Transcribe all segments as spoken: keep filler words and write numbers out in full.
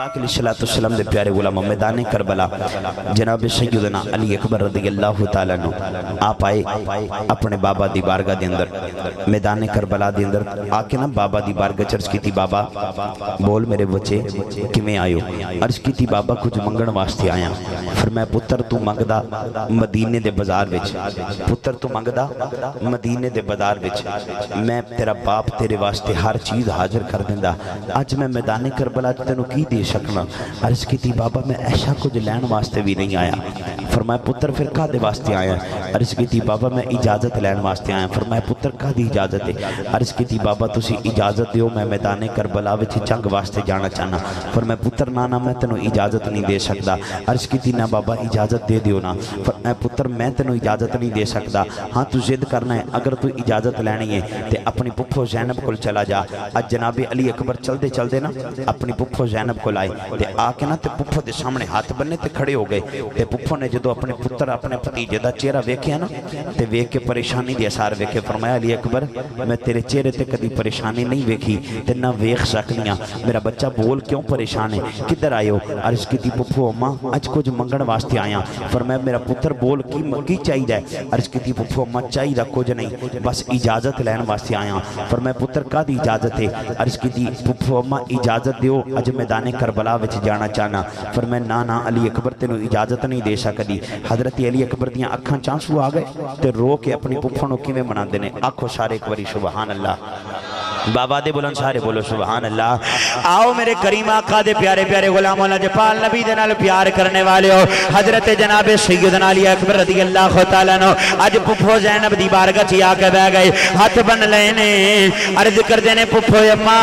पाक अलैहिस्सलाम दे प्यारे गुलाम मैदान करबला जनाब सैयदना अली अकबर रज़ियल्लाहु ताला अन्हु आप आए अपने बाबा दी बारगाह दे अंदर मैदान करबला दे अंदर आके ना बाबा दी बारगाह चर्च कीती। बाबा बोल मेरे बच्चे किवें आयो? अर्ज कीती बाबा कुछ मंगण वास्ते आया। फिर मैं पुत्र तू मंगदा मदीने दे बाजार विच, पुत्र तू मंगदा मदीने दे बाजार विच, मैं तेरा बाप तेरे वास्ते हर चीज हाजिर कर दिंदा। अज मैं मैदान करबला तेनू की दे सकना? अर्ज की बाबा मैं ऐसा कुछ लैन वास्ते भी नहीं आया। फरमाया पुत्र फिर कादे वास्ते आया? अर्ज की बाबा मैं इजाजत लैन वास्ते आया। फरमाया पुत्र कादी इजाजत है? अर्ज की बाबा तुसी इजाजत दियो मैं मैदान करबला विच जंग वास्ते जाना चाहना। फरमाया पुत्र ना ना मैं तेनू इजाजत नहीं दे सकता। अर्ज की ना बाबा इजाजत दे दियो ना। फरमाया पुत्र मैं तेनू इजाजत नहीं दे सकता। हाँ तू जिद करना है, अगर तू इजाजत लैनी है तो अपनी पुप्पो ज़ैनब को चला जा। अज जनाबे अली अकबर चलते चलते ना अपनी पुप्पो ज़ैनब को आए ते आके ना ते पुप्पो के सामने हाथ बन्ने ते खड़े हो गए। ते पुप्पो ने जो अपने पुत्र अपने भतीजे का चेहरा वेख्या ना ते वेख के परेशानी के असार वेखे। फरमाया अली अकबर मैं तेरे चेहरे ते कभी परेशानी नहीं वेखी ते ना वेख सकनी हाँ। मेरा बच्चा बोल क्यों परेशान है, किधर आयो? अर्ज की पुप्पो अम्मा अज कुछ मंगण वास्ते आया। फरमाया मेरा पुत्र बोल की की चाहिए? अर्ज की पुप्पो अम्मा चाहिए कुछ नहीं, बस इजाजत लैन वास्ते आया। फरमाया पुत्र कादी इजाजत है? अर्ज की पुप्पो अम्मा इजाजत दियो अज मैदान करबला विच जाना चाहना। फरमाया ना ना अली अकबर तेनू इजाजत नहीं दे सकदी। हजरत अली अकबर दियां अखां च आंसू आ गए ते रो के अपनी पुप्पो नूं किवें मनांदे ने। आखो सारे एक बारी सुभान अल्लाह। बाबा दे बुलंद सारे बोलो सुभान अल्लाह। आओ मेरे करीम आका दे प्यारे प्यारे गुलामों लजपाल नबी दे नाल प्यार करने वाले हो हजरत जनाब सैयदना अली अकबर रज़ियल्लाहु ताला अन्हु अज पुप्पो ज़ैनब दी बारगाह च आके बह गए, हाथ बन लेने अर्ज करदे ने पुप्पो अम्मा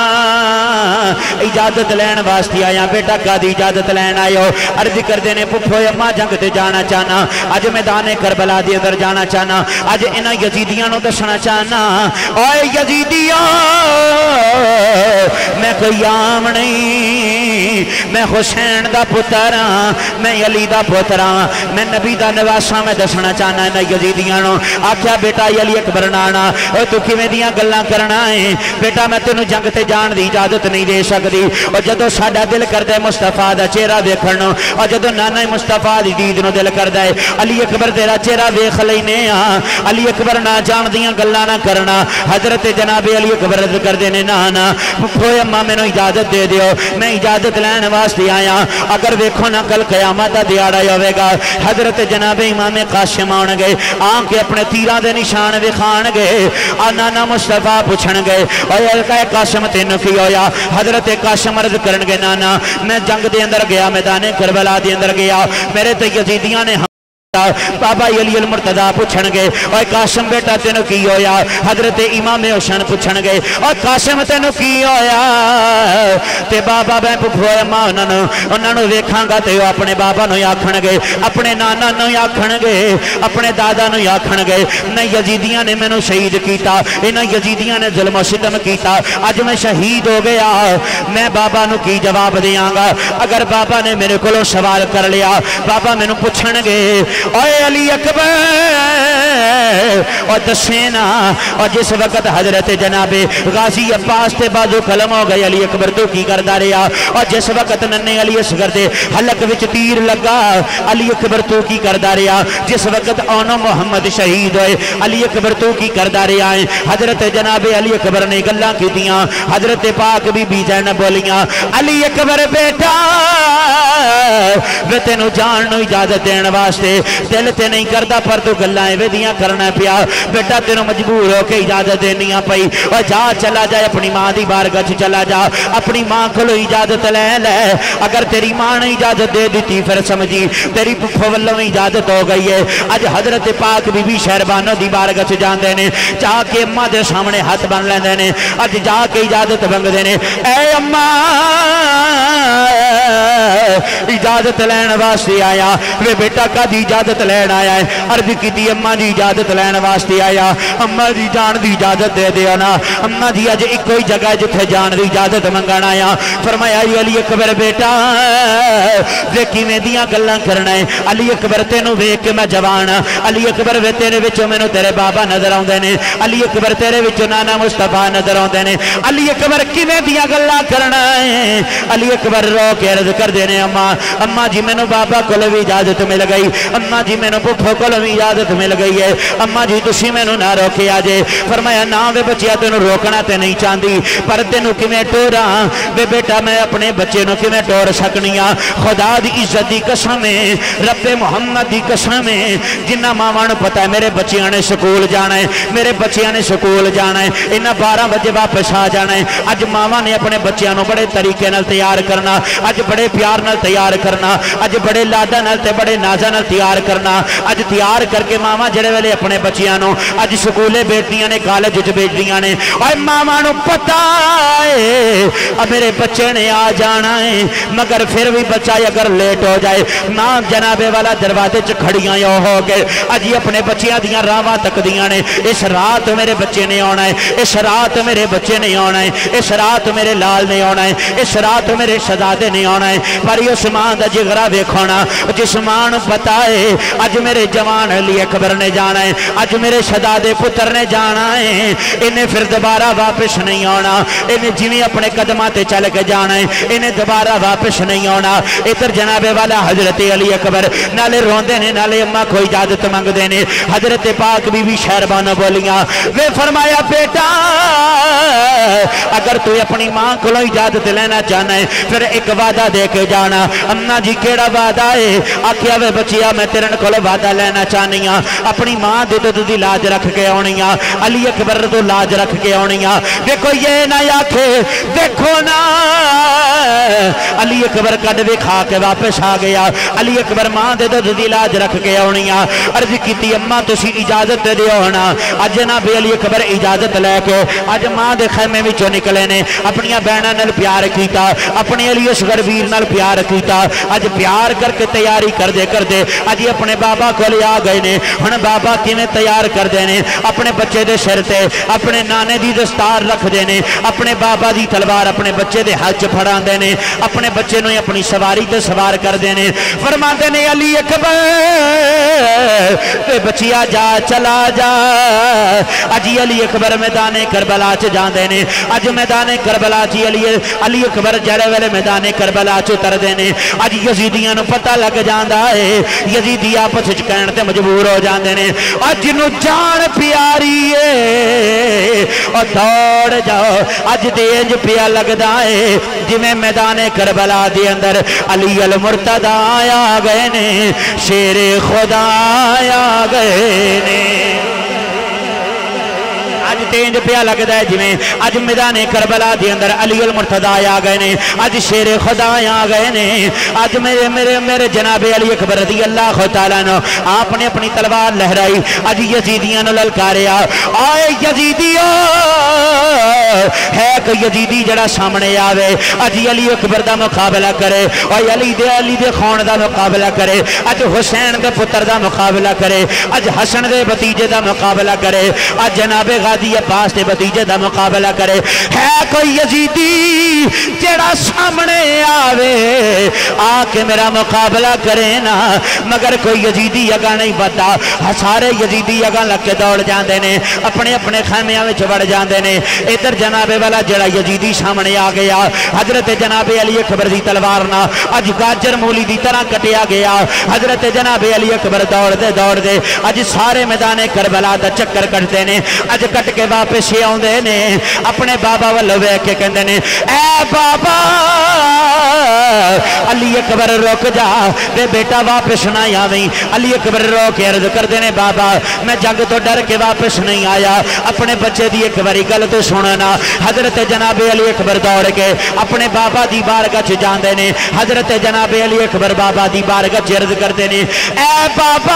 इजाजत लैन वास्ते आया। बेटा कादी इजाजत लैन आयो? अर्ज करदे ने पुप्पो अम्मा जंग ते जाना चाहना, अज मैदान करबला दे अंदर जाना चाहना, अज इन्हां यजीदियां नूं दसना चाहना। ओए यजीदियां मैं कोई आम नहीं, मैं हुसैन दा पुत्र हाँ, मैं अली दा पुत्र हाँ, मैं नबी दा नवासा। मैं दसना चाहना इन्हां यजीदियां नूं। आख्या बेटा अली अकबर नाना तू किवें दियां गल्लां करना है? बेटा मैं तेनू जंग ते जाण दी इजाजत नहीं दे सकदी। और जदों साडा दिल करदा है मुस्तफा दा चेहरा देखण नूं, और जदों नाना मुस्तफा दी दीद नूं दिल करदा है अली अकबर तेरा चेहरा वेख लैने आ। अली अकबर ना जाण दियां गल्लां ना करना। हजरत जनाब अली अकबर रद करदे ने ना ना पुप्पो अम्मा मैनू इजाजत दे दियो, मैं इजाजत लैन वास्ते आया। अगर वेखो ना कल कयामत दा दिहाड़ा होवेगा, हजरत जनाब इमाम कासिम आउणगे आके अपने तीरां दे निशान विखाणगे। आ नाना मुस्तफा पुछणगे ओए अलका कासिम तेनू की होया? हजरत कासिम अर्ज करनगे नाना मैं जंग दे अंदर गया, मैदान करबला दे अंदर गया, मेरे ते यजीदियां ने बाबा अली अल मुर्तदा पुछणगे ओए कासिम बेटा तेनू की होया? हजरत इमाम हुसैन पुछणगे ओए कासिम तेनू की होया? ते बाबा मैं पुप्पो अम्मा उन्होंने उन्होंने वेखांगा ते अपने बाबा नूं आखणगे, अपने नाना नूं आखणगे, अपने दादा नूं आखणगे मैं यजीदियां ने मैनू शहीद किया, इन्हां यजीदियां ने जुल्म सितम किया, अज मैं शहीद हो गया। मैं बाबा नूं की जवाब देंगा? अगर बाबा ने मेरे कोलों सवाल कर लिया, बाबा मैनू पुछणगे ओए अली अकबर और दसेना। और जिस वक्त हजरत जनाबे गाजी अब्बास ते बाजू कलम हो गए अली अकबर तो की करदा रहा। और जिस वक्त नन्हे अली असगर दे हलक विच तीर लगा अली अकबर तो की करदा रहा। जिस वक्त ओनो मुहम्मद शहीद होए अली अकबर तो की करदा रहा है। हजरत जनाबे अली अकबर ने गल्लां कीतियां, हजरत पाक बीबी ज़ैनब बोलियां अली अकबर बेटा वे तेनू जान नूं इजाजत देने वास्ते दिल ते नहीं करता, पर तू गल्लां इवें दियां करना पिया। बेटा तेनों मजबूर होकर इजाजत देनी पई। और जा चला जाए अपनी माँ की बारगाह च चला जा, अपनी माँ को इजाजत ले ले। अगर तेरी माँ ने इजाजत दे दी फिर समझी तेरी पुप्पो वालों इजाजत हो गई है। अज हजरत पाक बीबी शहरबानों की बारगाह च जाते हैं, जाके अम्मा के सामने हाथ बन लेंदे ने, अज जाके इजाजत मंगते हैं ऐ अम्मा इजाजत लैन वास्ते आया वे बेटा कदी इजाजत اجازت لین آیا ہے. عرض کی اما جی اجازت لین واسطے آیا. اما جی جان دی اجازت دے دیا نا. اما جی اج ایک کوئی جگہ جتھے جان دی اجازت منگن آیا. فرمایا جی علی اکبر بیٹا دیکھی میں دیاں گلاں کرنا ہے. علی اکبر تینوں ویکھ کے میں جوان. علی اکبر وے تیرے وچوں مینوں تیرے بابا نظر آوندے نے. علی اکبر تیرے وچوں نانا مصطفیٰ نظر آوندے نے. علی اکبر کیویں دیاں گلاں کرنا ہے. علی اکبر رو کے عرض کر دینے اما اما جی مینوں بابا کول بھی اجازت مل گئی. اما جی مینوں پھپھو کول بھی اجازت مل گئی ہے. اما جی تسی مینوں نہ روکیا جے. فرمایا نا وے بچیا تینوں روکنا تے نہیں چاہندی پر تینوں کیویں ٹوراں وے بیٹا میں اپنے بچے نوں کیویں ٹور سکنی ہاں. خدا دی عزت دی قسم ہے رب محمد دی قسم ہے جنہ ماواں نوں پتہ ہے میرے بچیاں نے سکول جانا ہے میرے بچیاں نے سکول جانا ہے انہاں بارہ بجے واپس آ جانا ہے. اج ماواں نے اپنے بچیاں نوں بڑے طریقے نال تیار کرنا. اج بڑے پیار نال تیار کرنا. اج بڑے لاڈاں نال تے بڑے نازاں نال تیار کرنا. اج تیار کر کے ماواں جڑے ویلے اپنے بچیاں نوں اج سکولے بیٹھدیاں نے کالج وچ بھیجدیاں نے. اوے ماواں نوں پتہ ہے اب میرے بچے نے آ جانا ہے مگر پھر بھی بچہ اگر لیٹ ہو جائے ماں جنابے والا دروازے چ کھڑیاں ہو کے اجی اپنے بچیاں دیاں راواں تکدیاں نے. اس رات میرے بچے نے آنا ہے. اس رات میرے بچے نے آنا ہے. اس رات میرے لال نے آنا ہے. اس رات میرے شہزادے نے آنا ہے. پر اس ماں دا جگرا ویکھو نا جس ماں نوں پتہ ہے اج میرے جوان علی اکبر نے جانا ہے اج میرے شہزادے پتر نے جانا ہے انہیں پھر دوبارہ واپس نہیں آنا. انہیں جویں اپنے قدماں تے چل کے جانا ہے انہیں دوبارہ واپس نہیں آنا. ادھر جناب والا حضرت علی اکبر نالے روندے نے نالے اما کوئی اجازت منگدے نے. حضرت پاک بی بی شہربانو بولیاں وے فرمایا بیٹا اگر تو اپنی ماں کو اجازت لینا چاہنا ہے پھر ایک وعدہ دے کے جانا. اما جی کیڑا وعدہ ہے؟ آکھیا وے بچیا میں تیرے کول وعدہ لینا چاہنی ہاں اپنی ماں دے دودھ دی لاج رکھ کے آنی ہاں. علی اکبر تو لاج رکھ کے آنی ہاں. دیکھو یہ نہ آکھے دیکھو نا علی اکبر کڈوے کھا کے واپس آ گیا. علی اکبر ماں دے دودھ دی لاج رکھ کے آنی ہاں. عرض کیتی اما تسی اجازت دے دیو نا. اج جناب علی اکبر اجازت لے کے اج ماں دے خیمے وچوں نکلے نے. اپنی بہناں نال پیار کیتا اپنے علی اصغر ویر نال پیار کیتا. اج پیار کر کے تیاری کر دے کر دے اج اپنے بابا کول آ گئے نے. ہن بابا کیویں تیار کر دے نے اپنے بچے دے سر تے اپنے نانے دی دستار رکھ دے نے. اپنے بابا دی تلوار اپنے بچے دے ہاتھ پھڑا دے نے. اپنے بچے نوں اپنی سواری تے سوار کر دے نے. فرماندے نے علی اکبر تے بچیا جا چلا جا. اجی علی اکبر میدان کربلا چ جاندے نے. اج میدان کربلا چ علی علی اکبر جڑے ویلے میدان کربلا چ اتردے نے اج یزیدیاں نوں پتہ لگ جاندا ہے. یزیدی آپس وچ کہن تے مجبور ہو جاندے نے اج نوں جان پیاری اے او دوڑ جاؤ. اج تے انج پیا لگدا ہے جویں میدان کربلا دے اندر علی المرتضی آ گئے نے شیر خدا آ گئے نے. اج تینج پیا لگدا ہے جویں اج میدان کربلا دے اندر علی المرتضی آ گئے نے. اج شیر خدا آ گئے نے. اج میرے میرے میرے جناب علی اکبر رضی اللہ تعالی عنہ آپ نے اپنی تلوار لہرائی. اج یزیدیاں نوں للکاریا آئے یزیدیو ہے کہ یزیدی جڑا سامنے آوے اج علی اکبر دا مقابلہ کرے اور علی دے علی دے خون دا مقابلہ کرے. اج حسین دے پتر دا مقابلہ کرے. اج حسن دے بھتیجے دا مقابلہ کرے. اج جناب غازی عباس دے بھتیجے دا مقابلہ کرے. ہے کوئی یزیدی جڑا سامنے آوے آ کے میرا مقابلہ کرے نا. مگر کوئی یزیدی اگا نہیں بتا. سارے یزیدی اگا لگ کے دوڑ جاندے نے اپنے اپنے خیمیاں وچ وڑ جاندے نے. ادھر جناب والا جڑا یزیدی سامنے آ گیا حضرت جناب علی اکبر دی تلوار نہ اج گاجر مولی دی طرح کٹیا گیا. حضرت جناب علی اکبر دوڑ دے دوڑ دے اج سارے میدان کربلا دا چکر کٹتے نے. اج کٹ کے واپس آوندے نے اپنے بابا والوں ویکھ کے کہندے نے اے بابا علی اکبر رک جا تے بیٹا واپس نہ آویں. علی اکبر رو کے عرض کردے نے بابا میں جنگ تو ڈر کے واپس نہیں آیا اپنے بچے دی ایک باری گل تو سننا. حضرت جناب علی اکبر دوڑ کے اپنے بابا دی بارگاہ چ جاندے نے. حضرت جناب علی اکبر بابا دی بارگاہ چ عرض کردے نے اے بابا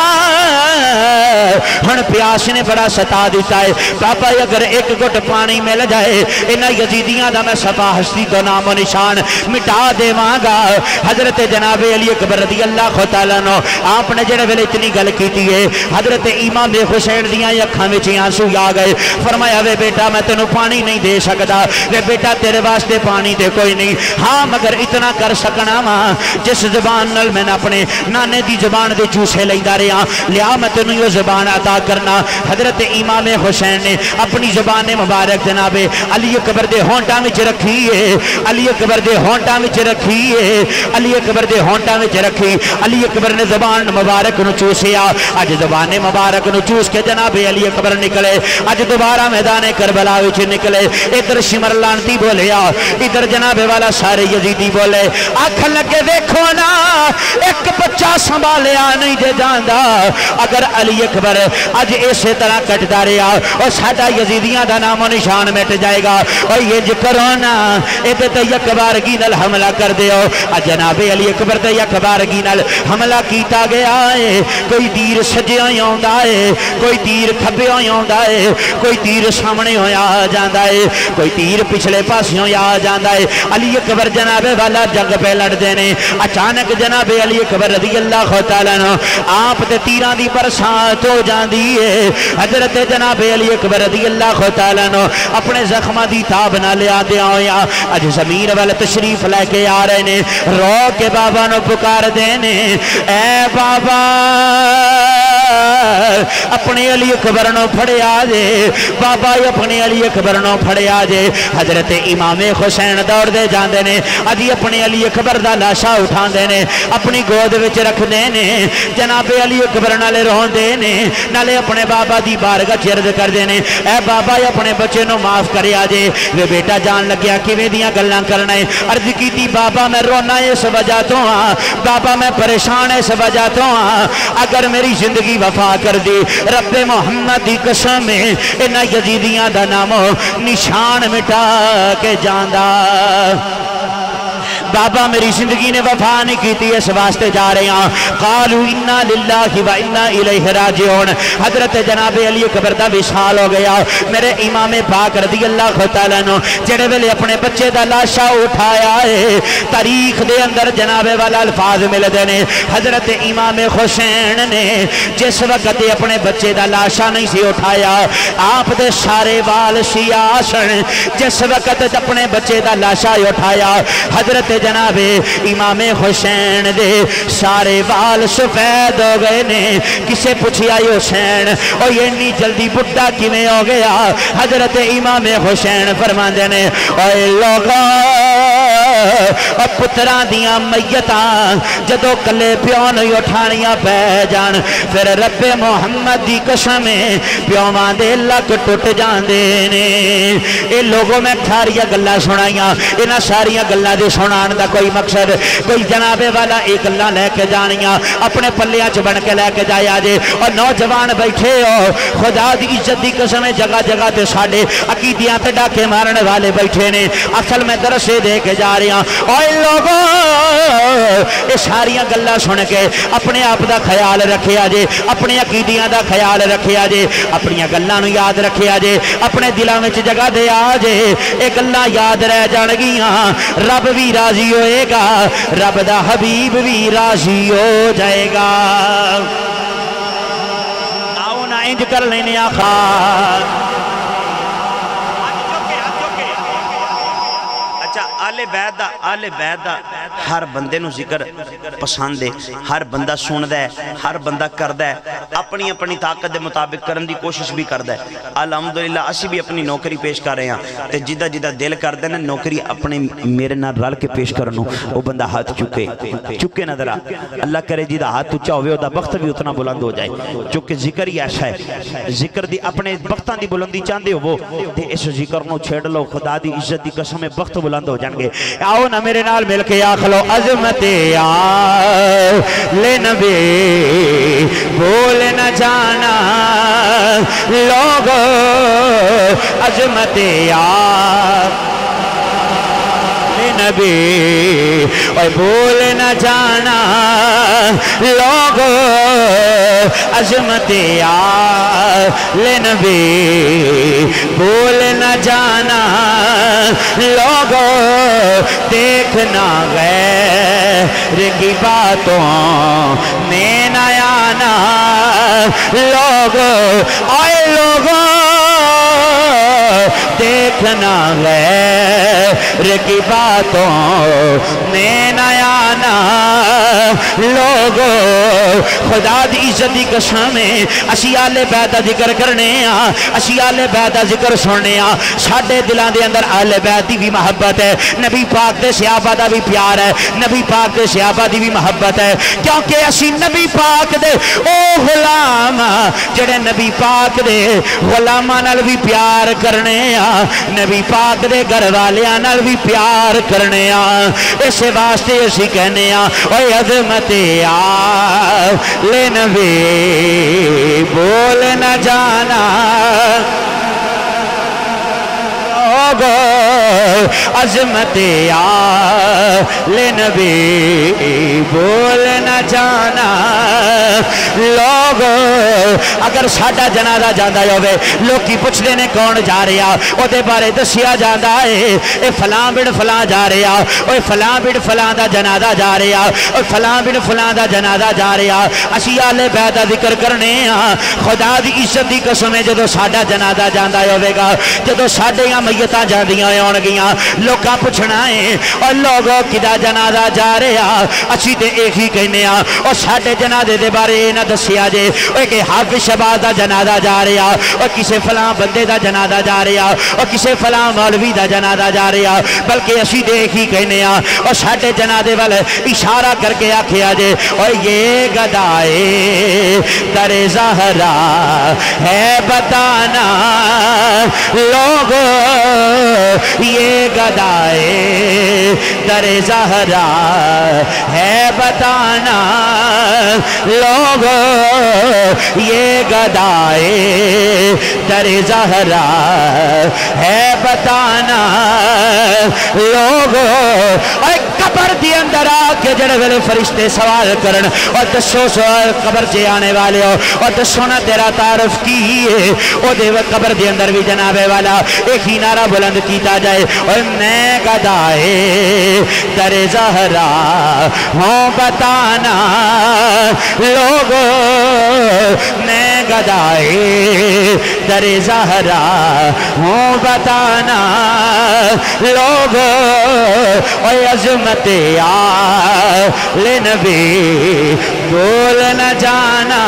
ہن پیاس نے بڑا ستا دیتا ہے بابا اگر ایک گھٹ پانی مل جائے انہاں یزیدیاں دا میں صفا ہستی تو نام و نشان مٹا دے देवांगा। हजरत जनाब अली अकबर रज़ी अल्लाह तआला अन्हु आप ने जेड़े वेले इतनी गल कीती है हजरत इमाम हुसैन दियां अखां विच आंसू आ गए। फरमाया वे बेटा मैं तेनू पानी नहीं दे सकदा, वे बेटा तेरे वास्ते पानी दे कोई नहीं, हाँ मगर इतना कर सकना वा जिस जबान नाल मैं अपने नाने दी जबान दे चूसे लैंदा रहा, लिया मैं तेनू यो जबान अता करना। हजरत इमाम हुसैन ने अपनी जबान मुबारक जनाबे अली अकबर दे होंटां विच रखी है, अली अकबर दे होंटां विच रखी है, अली अकबर दे होंटां विच रखी। अली अकबर ने जबान मुबारक नू चूसिया। अज जबान मुबारक नू चूस के जनाबे अली अकबर निकले। अज दोबारा मैदान करबला विच निकले। इधर शिमर लानती बोलिया, इधर जनाबे वाला सारे यजीदी बोले। आख लगे देखो ना एक बच्चा संभालिया नहीं जे जांदा, अगर अली अकबर अज इसे तरह कटदा रहा और साडा यजीदियां दा नामो निशान मिट जाएगा। और ये करो ना इहदे ते यकबारगी नाल हमला कर दिओ। जनाबे अली अकबर ते यकबारगी नाल हमला कीता गया है। कोई तीर सज्जे आउंदा है, कोई तीर खब्बे आउंदा है, कोई तीर सामने होया जांदा है, कोई तीर पिछले पासियों आ जांदा है। अली अकबर जनाबे वाला जंग पे लड़दे ने। अचानक जनाबे अली अकबर रज़ी अल्लाह तआला अन्हु आप ते तीरां दी बरसात हो जांदी है। हजरत जनाबे अली अकबर रज़ी अल्लाह तआला अन्हु अपने जख्मां दी ताब नाल आंदे होया अज ज़मीन वाल तशरीफ लेके आ रहे ने। रो के बाबा नु पुकार देने, ऐ बाबा अपने अली अकबर नु फड़िया जे, बाबा अपने अली अकबर नु फड़िया जे। हजरत इमाम हुसैन दौड़ते जाते हैं, अजी अपने अली अकबर का लाशा उठाते हैं, अपनी गोद विच रखते हैं, जनाबे अली अकबर नाले रोंदे ने, नाले अपने बाबा की बारगाह चिरद करते हैं। ऐ बाबा अपने बच्चे को माफ करिया जे। वे बेटा जान लग्या किवें दियां गल्लां करना है। अर्ज की बाबा मैं रोना इस वजह तो हाँ, बाबा मैं परेशान इस वजह तो हाँ, अगर मेरी जिंदगी वफा कर दी रब्बे मोहम्मद की कसम इन्हां यजीदियां दा नामो निशान मिटा के जांदा। बाबा मेरी जिंदगी ने वफा नहीं की, इस वास्ते जा रहे हैं। कालू इन्ना लिल्लाहि व इन्ना इलैहि राजिऊन। हजरत जनाबे अली अकबर दा विशाल हो गया। मेरे इमाम पाक रज़ी अल्लाह तआला अन्हु जेड़े वेले अपने बच्चे दा लाशा उठाया है, तारीख दे अंदर जनाबे वाला अल्फाज मिलते हैं। हजरत इमाम हुसैन ने जिस वक्त अपने बच्चे दा लाशा नहीं सी उठाया, आप दे सारे वाल सियासन जिस वक्त अपने बच्चे दा लाशा उठाया, हजरत जनाबे इमाम हुसैन दे सारे बाल सफेद हो गए ने। किसे पूछिया हुसैन और ये इन्नी जल्दी बुढ़ा किवें हो गया? हजरत इमाम हुसैन फरमांदे ने, ओए लोगो पुत्रां दियां मैयतां जदों कले प्यो नहीं उठानियां पै जान, फिर रब्बे मोहम्मद दी कसम प्योवां दे लक टुट जांदे ने। ये लोगों मैं सारियां गल्लां सुनाइयां, इन्हां सारियां गल्लां दे सुनाण दा कोई मकसद कोई जनाबे वाला एक गल्लां लैके जानियां अपने पल्लियां च बन के लैके जाया जे। और नौजवान बैठे हो, खुदा दी इज्जत दी कसम जगह जगह ते साडे अकीदियां ते डाके मारने वाले बैठे ने। असल मैं दरसे दे के जा रहा। ओए लोगो ये सारियां गल्लां सुन के अपने आप दा ख्याल रखिया जे, अपने अकीदियां दा ख्याल रखिया जे, अपनियां गल्लां नूं याद रखिया जे, अपने दिलां विच जगह दे आ जे। ये गल्लां याद रह जाणगियां, रब भी राजी होएगा, रब दा हबीब भी राजी हो जाएगा। आओ ना इंज कर लेने आखा आले बैत दा आले बैत दा हर बंदे नूं जिक्र पसंद है, हर बंदा सुनदा है, हर बंदा करदा है, अपनी अपनी ताकत के मुताबिक करन दी कोशिश भी करदा है। अलहमदुलिल्लाह असी भी अपनी नौकरी पेश कर रहे हैं ते जिदा जिदा दिल करदा ना नौकरी अपने मेरे नाल रल के पेश करन वो बंदा हाथ चुके चुके ना जरा। अल्लाह करे जिदा हाथ उच्चा होवे ओदा वक्त भी उतना बुलंद हो जाए, क्योंकि जिक्र ही ऐसा है। जिक्र दी अपने वक्तां दी बुलंदी चाहते हो ते इस जिक्र नूं छेड़ लो, खुदा दी इज्जत दी कसम है वक्त बुलंद हो जाएंगे। आओ ना मेरे नाल मिल के आख लो, अजमते आ ले नबी बोल न जाना लोगो, अजमते आ नबी और बोल न जाना लोगो, अजमते आ ले नबी बोल न जाना लोगों देखना गैर की बातों में न आना। लोगों आए लोगों देखना गैर की बातों में न आना। लोगों खुदा दी इज्जत दी कसम असी आले बैत दा जिक्र करने आ, असी आले बैत दा जिक्र सुनने आ। साडे दिलां दे अंदर आले बैत दी भी मोहब्बत है, नबी पाक दे सहाबा दा भी प्यार है, नबी पाक दे सहाबा दी भी मोहब्बत है। क्योंकि असी नबी पाक दे ओ गुलाम जेड़े नबी पाक दे गुलामां नाल भी प्यार करने आ, नबी पाक दे घर वालियां नाल भी प्यार करने आ। इस वास्ते असी कहने आ ओए अज़मत आ ले नबी बोल न जाना। अज़मत आ ले नबी बोल न जाना। लोग अगर साडा जनाजा जाता होवे लोग पुछते ने कौन जा रहा, ओदे बारे दसिया जाता है ये फलां बिन फलां जा रहा, ओए फलां बिन फलां दा जनाजा जा रहा, ओए फलां बिन फलां दा जनाजा जा रहा। असी आले बैत दा जिक्र करने आ। खुदा दी इज्जत दी कसम है जदों साडा जनाजा जाता होवेगा, जदों साडियां मैयतां जांदियां होणगियां लोकां पुछना है और लोगों किदा जनाजा जा रहा। असी ते एक ही कहने आ और साडे जनाजे दे बारे ना दसिया जे ओए कि हाफिज शहबाज दा जनाजा जा रहा, और किसी फलां बंदे दा जनाजा जा रहा, और किसी फलां मौलवी दा जनाजा जा रहा। बल्कि असी ते एक ही कहने आ और साडे जनाजे वाल इशारा करके आखिया जे और ये गदाए दरे ज़हरा है बताना। लोगों ये गदाए दरे ज़हरा है बताना। लोगों ये गदाए दरे ज़हरा है बताना। लोगों कबर के अंदर आके जड़े वेले फरिश्ते सवाल करन और दसो सवाल कबर से आने वाले हो और दसो ना तेरा तारफ की है। ओदे कबर के अंदर भी जनाबे वाला एक ही नारा बुलंद किया जाए और मैं गदाए दरे ज़हरा हूँ बताना। लोगों मैं गदाए दरे ज़हरा हूँ बताना। लोगों ओए अज़मत आ ले नबी बोल न जाना।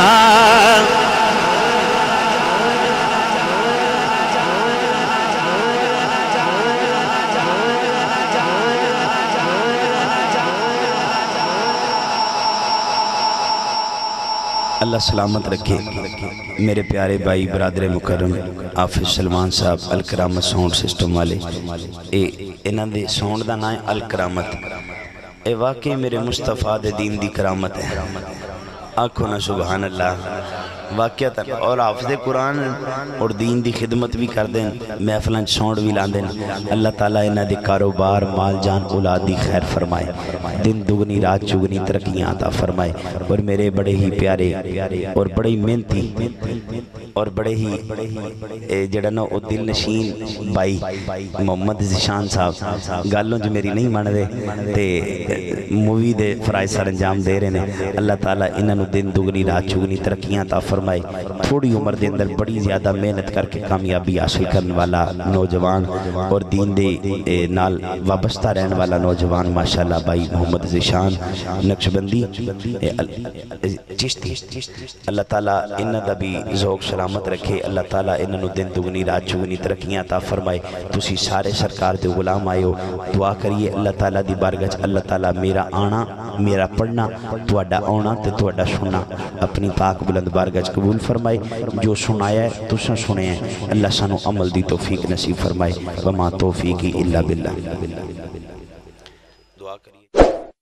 अल्लाह सलामत रखे मेरे प्यारे भाई बरादरे मुकरम हाफिज सलमान साहब अल करामत साउंड सिस्टम वाले। ए इन्हां दे साउंड दा नाम है अल करामत। ए वाकई मेरे मुस्तफा दे दीन दी करामत है। आखो ना सुबहान अल्लाह। वाकया और हाफिज़ कुरान और दीन दी खिदमत भी कर दें, महफिलों साउंड भी लाते हैं। अल्लाह ताला इन्हां दे कारोबार माल जान औलाद दी खैर फरमाए, दिन दुगनी रात चुगनी तरक्कियां अता फरमाए। और मेरे बड़े ही प्यारे और बड़े ही मेहनती और बड़े ही जड़ा ना वो दिल नशीन भाई मोहम्मद ज़िशान साहब गलों च मेरी नहीं मनते ते मूवी दे फराइज सर अंजाम दे रहे हैं। अल्लाह ताला इन्होंने दिन दुगनी रात चुगनी तरक्कियां अता फरमाए। थोड़ी उम्र के अंदर बड़ी ज़्यादा मेहनत करके कामयाबी हासिल करने वाला नौजवान और दीन दे नाल वाबस्ता रहने वाला नौजवान माशाअल्लाह भाई मोहम्मद ज़िशान नक्शबंदी चिश्ती। अल्लाह ताला इन्हां दा भी ज़ौक सलामत रखे। अल्लाह ताला इन्होंने दिन दुगनी रात चुगनी तरक्कियां अता फरमाए। तुसी सारे सरकार दे गुलाम आए हो, दुआ करिए अल्लाह ताला दी बारगाह च अल्लाह ताला मेरा आना मेरा पढ़ना तुहाडा आना ते तुहाडा सुनना अपनी पाक बुलंद बारगाह च कबूल फरमाए। जो सुनाया है तुसां सुनिया है अल्लाह सानू अमल दी तौफीक नसीब फरमाए। वमा तौफीकी इल्ला बिल्लाह। दुआ करिए।